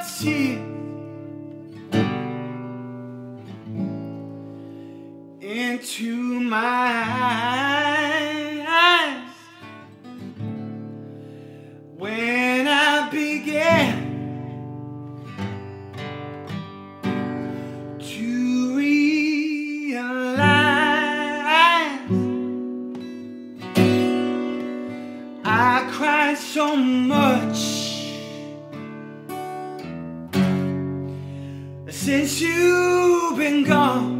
tears into my eyes when I began to realize I cried so much since you've been gone.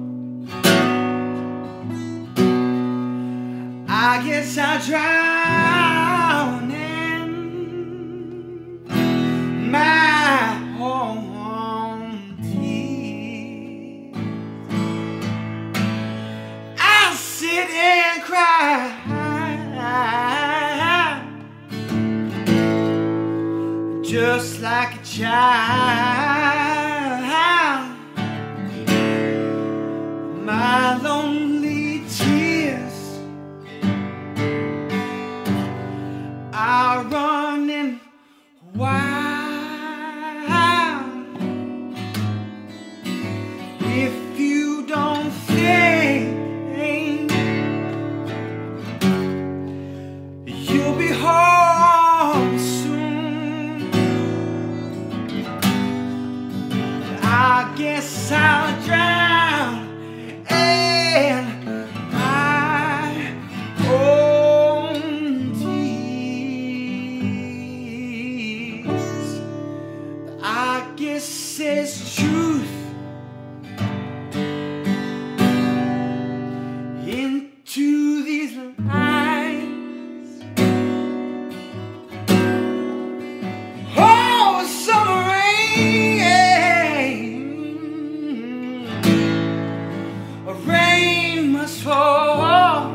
I guess I drown in my own tears. I sit and cry just like a child. My lonely tears are running wild. If you don't think you'll be home soon, I guess I'll drown in my own tears. I guess it's truth into these lines. Oh, summer rain must fall,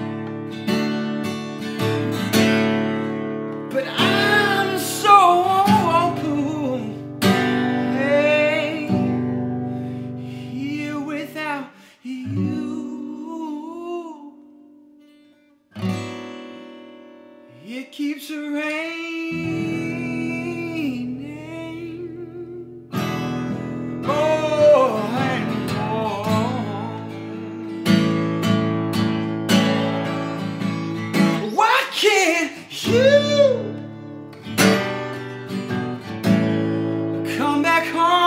but I'm so blue, hey, here without you. It keeps raining, oh, and more. Why can't you come back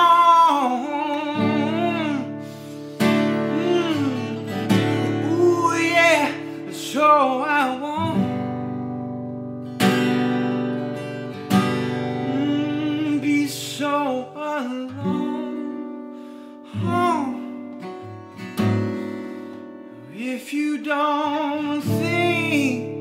home? Ooh, yeah, so I won't be so alone. Oh, if you don't think